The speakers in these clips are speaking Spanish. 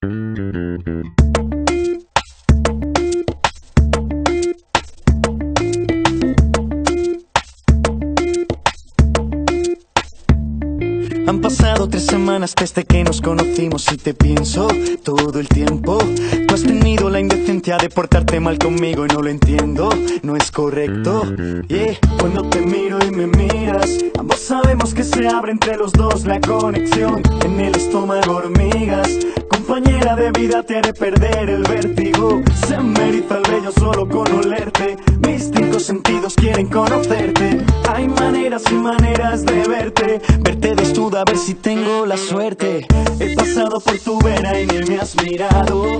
Han pasado 3 semanas desde que nos conocimos y te pienso todo el tiempo. Tú has tenido la indecencia de portarte mal conmigo y no lo entiendo, no es correcto. Cuando te miro y me miras, ambos sabemos que se abre entre los dos la conexión. En el estómago hormigas, compañera de vida te haré perder el vértigo. Se me eriza el vello solo con olerte, mis 5 sentidos quieren conocerte. Hay maneras y maneras de verte desnuda a ver si tengo la suerte. He pasado por tu vera y ni me has mirado.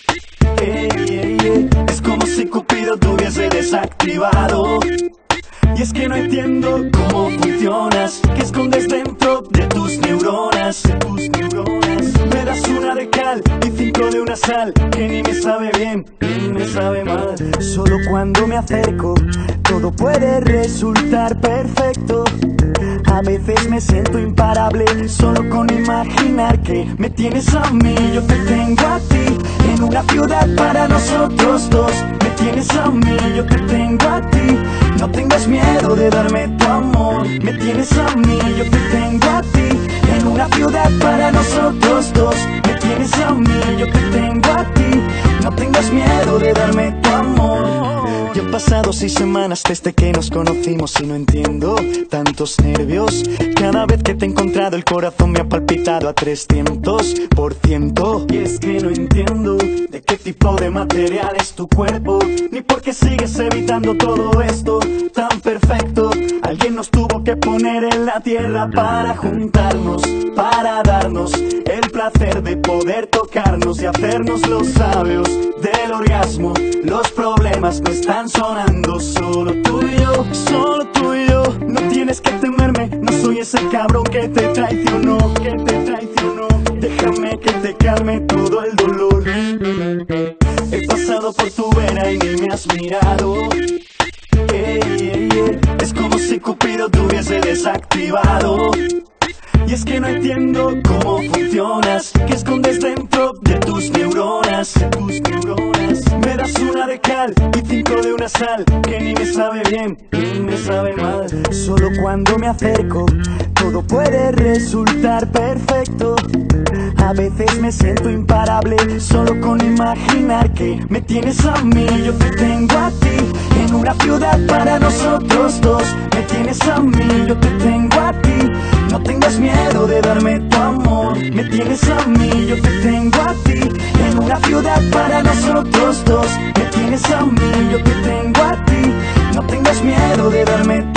Es como si Cupido te hubiese desactivado. Y es que no entiendo cómo funcionas, qué escondes dentro de tus neuronas, Me das una de cal y 5 de una sal, que ni me sabe bien ni me sabe mal. Solo cuando me acerco todo puede resultar perfecto. A veces me siento imparable solo con imaginar que me tienes a mí. Yo te tengo a ti en una ciudad para nosotros dos. Me tienes a mí, yo te tengo a ti. No tengas miedo de darme tu amor. Me tienes a mí, yo te tengo a ti en una ciudad para nosotros dos. Me tienes a mí, yo te tengo a ti. No tengas miedo de darme tu amor. Ya han pasado 6 semanas desde que nos conocimos y no entiendo tantos nervios. Cada vez que te he encontrado el corazón me ha palpitado a 300%. Y es que no entiendo de qué tipo de material es tu cuerpo, ni por qué sigues evitando todo esto tan perfecto. Alguien nos tuvo que poner en la tierra para juntarnos, para darnos el placer de poder tocarnos y hacernos los sabios del orgasmo. Los problemas no están sonando, solo tú y yo, solo tú y yo. No tienes que temerme, no soy ese cabrón que te traicionó, Déjame que te calme todo el dolor. He pasado por tu vera y ni me has mirado. Es como si Cupido te hubiese desactivado. Y es que no entiendo cómo funcionas, qué escondes dentro de tus neuronas, Me das una de cal y 5 de una sal, que ni me sabe bien ni me sabe mal. Solo cuando me acerco todo puede resultar perfecto. A veces me siento imparable solo con imaginar que me tienes a mí. Yo te tengo a ti en una ciudad para nosotros dos. Me tienes a mí, yo te tengo a ti. No tengas miedo de darme tu amor. Me tienes a mí, yo te tengo a ti en una ciudad para nosotros dos. Me tienes a mí, yo te tengo a ti. No tengas miedo de darme tu amor.